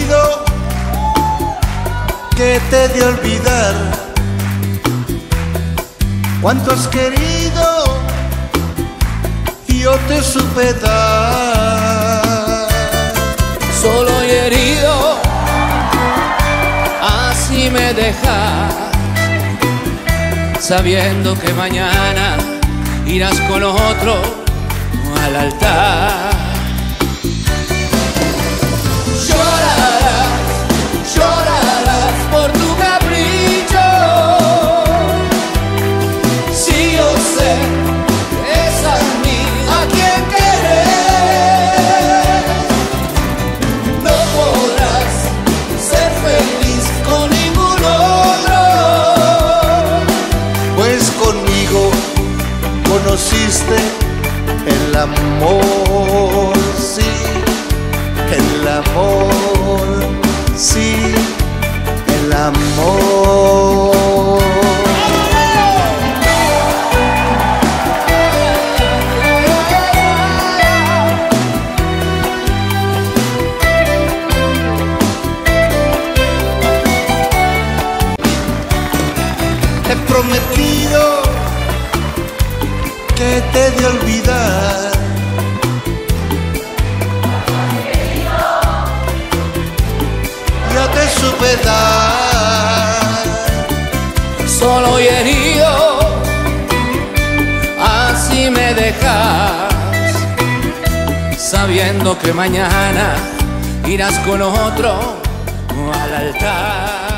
prometido que te he de olvidar. Cuánto has querido y yo te supe dar. Solo y herido, así me dejas, sabiendo que mañana irás con otro al altar. Llorarás, llorarás por tu capricho. Si yo sé que es a mí a quien querer, no podrás ser feliz con ningún otro. Pues conmigo conociste el amor, sí, el amor, sí, el amor. Te he prometido que te he de olvidar. Yo te supe dar. Solo y herido, así me dejas, sabiendo que mañana irás con otro al altar.